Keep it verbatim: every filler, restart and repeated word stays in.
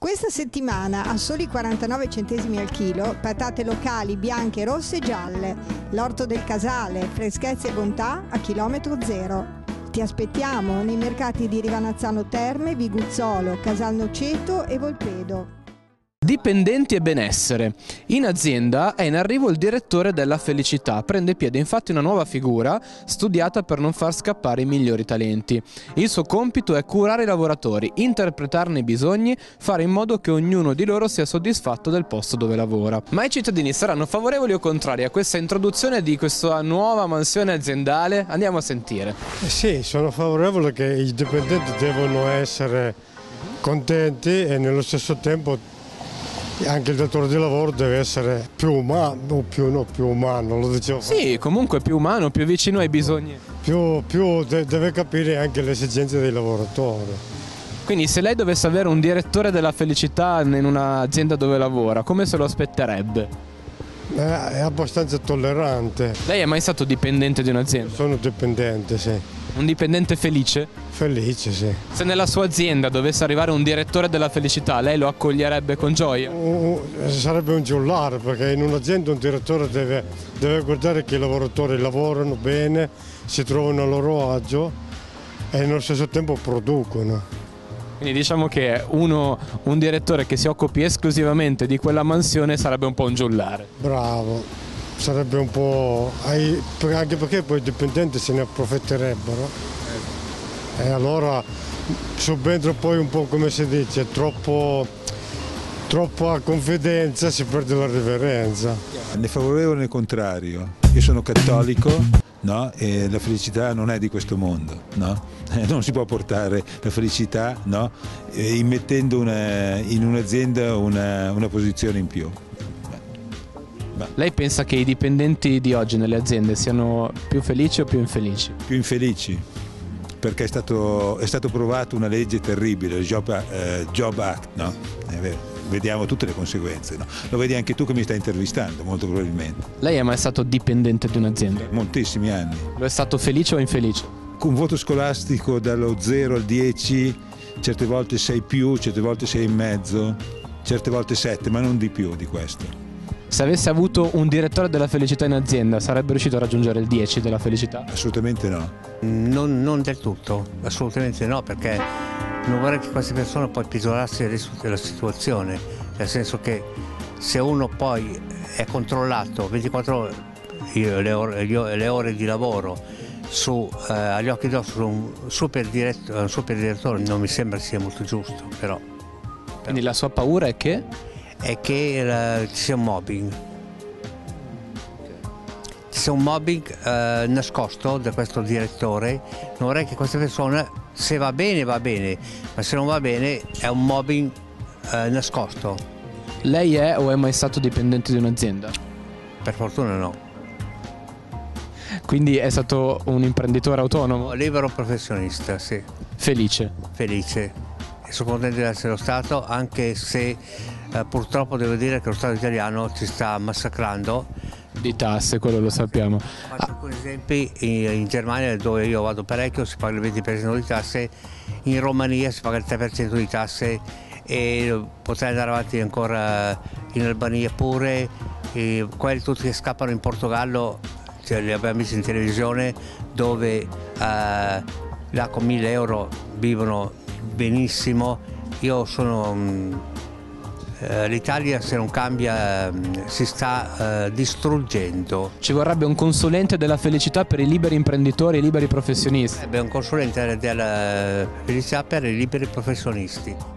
Questa settimana a soli quarantanove centesimi al chilo, patate locali bianche, rosse e gialle. L'orto del Casale, freschezza e bontà a chilometro zero. Ti aspettiamo nei mercati di Rivanazzano Terme, Viguzzolo, Casalnoceto e Volpedo. Dipendenti e benessere. In azienda è in arrivo il direttore della felicità. Prende piede infatti una nuova figura studiata per non far scappare i migliori talenti. Il suo compito è curare i lavoratori, interpretarne i bisogni, fare in modo che ognuno di loro sia soddisfatto del posto dove lavora. Ma i cittadini saranno favorevoli o contrari a questa introduzione di questa nuova mansione aziendale? Andiamo a sentire. Eh sì, sono favorevole che i dipendenti devono essere contenti e nello stesso tempo anche il datore di lavoro deve essere più umano, più, no, più umano, lo dicevo. Sì, comunque più umano, più vicino ai bisogni. Più, più de- deve capire anche le esigenze dei lavoratori. Quindi se lei dovesse avere un direttore della felicità in un'azienda dove lavora, come se lo aspetterebbe? Eh, è abbastanza tollerante. Lei è mai stato dipendente di un'azienda? Sono dipendente, sì. Un dipendente felice? Felice, sì. Se nella sua azienda dovesse arrivare un direttore della felicità, lei lo accoglierebbe con gioia? Uh, sarebbe un giullare, perché in un'azienda un direttore deve, deve guardare che i lavoratori lavorano bene, si trovano a loro agio e nello stesso tempo producono. Quindi diciamo che uno, un direttore che si occupi esclusivamente di quella mansione sarebbe un po' un giullare. Bravo. Sarebbe un po', anche perché poi i dipendenti se ne approfitterebbero e allora subentra poi un po', come si dice, troppo, troppa confidenza, si perde la riverenza. Né favorevole né contrario, io sono cattolico, no? E la felicità non è di questo mondo, no? Non si può portare la felicità, no? Immettendo una, in un'azienda una, una posizione in più. Lei pensa che i dipendenti di oggi nelle aziende siano più felici o più infelici? Più infelici, perché è stato, è stato provato una legge terribile, il Job, eh, Job Act, no? Eh, vediamo tutte le conseguenze, no? Lo vedi anche tu che mi stai intervistando, molto probabilmente. Lei è mai stato dipendente di un'azienda? Moltissimi anni. Lo è stato felice o infelice? Con voto scolastico dallo zero al dieci, certe volte sei più, certe volte sei in mezzo, certe volte sette, ma non di più di questo. Se avesse avuto un direttore della felicità in azienda, sarebbe riuscito a raggiungere il dieci della felicità? Assolutamente no. Non, non del tutto, assolutamente no, perché non vorrei che queste persone poi peggiorassero la situazione, nel senso che se uno poi è controllato ventiquattro ore, le ore, le ore di lavoro su, eh, agli occhi d'osso su un super, diretto, un super direttore, non mi sembra sia molto giusto, però. Quindi la sua paura è che? È che uh, ci sia un mobbing, ci sia un mobbing uh, nascosto da questo direttore. Non vorrei che queste persone, se va bene va bene, ma se non va bene è un mobbing uh, nascosto. Lei è o è mai stato dipendente di un'azienda? Per fortuna no. Quindi è stato un imprenditore autonomo? Libero professionista, sì. Felice? Felice. E sono contento di essere lo Stato, anche se Eh, purtroppo devo dire che lo Stato italiano ci sta massacrando. Di tasse, quello lo sappiamo. Faccio ah. alcuni esempi: in, in Germania, dove io vado parecchio, si paga il venti per cento di tasse, in Romania si paga il tre per cento di tasse e potrei andare avanti ancora in Albania pure. E quelli tutti che scappano in Portogallo, cioè, li abbiamo visti in televisione, dove eh, là con mille euro vivono benissimo. Io sono... Mh, L'Italia, se non cambia, si sta uh, distruggendo. Ci vorrebbe un consulente della felicità per i liberi imprenditori e i liberi professionisti. Sarebbe un consulente della felicità per i liberi professionisti.